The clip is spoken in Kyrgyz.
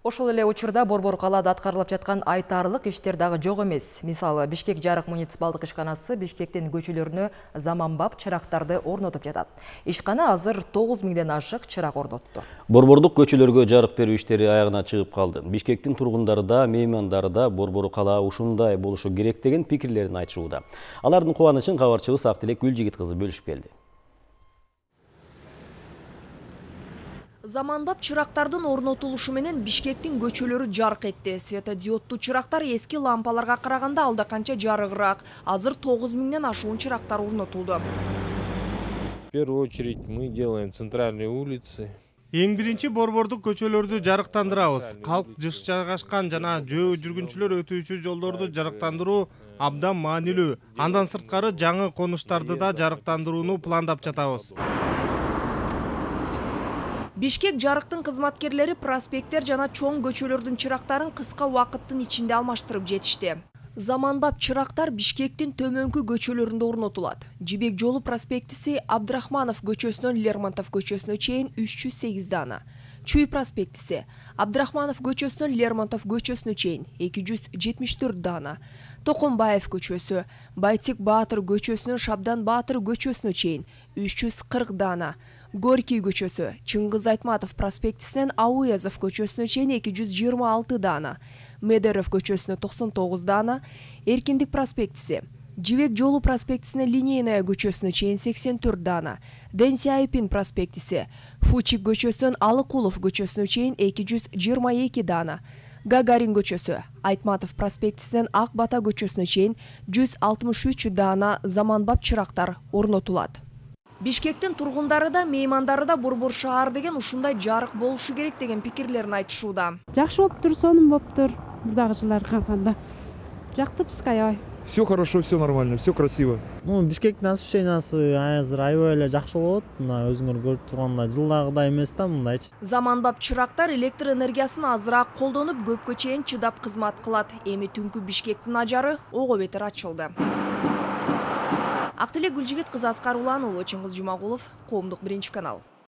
Ошол эле учурда Борбор калаада аткарылып жаткан айтарлык иштер дагы жок эмес. Мисалы, Бишкек жарык муниципалдык ишканасы Бишкектин көчөлөрүнө заманбап чырактарды орнотуп жатат. Ишкана азыр 9 миңден ашык чырак орнотту. Борбордук көчөлөргө жарык берүү иштери аягына чыгып калды. Бишкектин тургундары да, меймандары да Борбор калаа ушундай болушу керек деген пикирлерин айтышууда. Алардын кубанычын кабарчыбыз Актилек Гүлжигит кызы бөлүшүп келди. Заманбап чырактардын орнотулушу менен Бишкектин көчөлөрү жарык этти. Светодиоддуу чырактар эски лампаларга караганда алда канча жарыгыраак. Азыр 9 миңден ашуун чырактар орнотулду. В первую очередь мы делаем центральные улицы. Эң биринчи Борбордук көчөлөрдү жарыктандырабыз. Калк жыш жайгашкан жана жөө жүргүнчүлөр өтүүчү жолдорду жарыктандыруу абдан маанилүү. Андан сырткары жаңы конуштарды да жарыктандырууну пландап жатабыз. Бишкек жарыктын кызматкерлери проспекттер жана чоң көчөлөрдүн чырактарын кыска убакыттын ичинде алмаштырып жетишти. Заманбап чырактар Бишкектин төмөнкү көчөлөрүндө орнотулат. Жибек жолу проспектиси Абдрахманов көчөсүнөн Лермонтов көчөсүнө чейин 308 дана. Чуй проспектиси Абдрахманов көчөсүнөн Лермонтов көчөсүнө чейин 274 дана. Токонбаев көчөсү Байтик Баатыр көчөсүнөн Шабдан Баатыр көчөсүнө чейин 340 дана. Горький көчөсү Чыңгыз Айтматов проспектисинен Ауязов көчөсүнө чейин 226 дана. Медеров көчөсүнө 99 дана. Эркиндик проспектиси Жибек жолу проспектисинен Линейная көчөсүнө чейин 84 дана. Дэн Сяопин проспектиси Фучик көчөсүнөн Алыкулов көчөсүнө чейин 222 дана. Гагарин көчөсү Айтматов проспектисинен Ак Бата көчөсүнө чейин 163 дана заманбап чырактар орнотулат. Бишкектин тургундары да, меймандары да Борбор шаар деген ушундай жарык болушу керек деген пикирлерин айтышууда. Жакшы болуптур, сонун болуптур. Мурдагы жылдарга караганда жакты бизге аябай. Все хорошо, все нормально, все красиво. Бишкектин освещениясы азыр аябай эле жакшы болот. Мына өзүңөр көрүп тургандай жылдагыдай эмес да мындайчы. Заманбап чырактар электр энергиясын азыраак колдонуп, көпкө чейин чыдап кызмат кылат. Эми түнкү Бишкектин ажары ого бетер ачылды. Актилек Гүлжигит кызы Аскар Улан уулу, Чыңгыз Жумагулов, Коомдук 1 канал.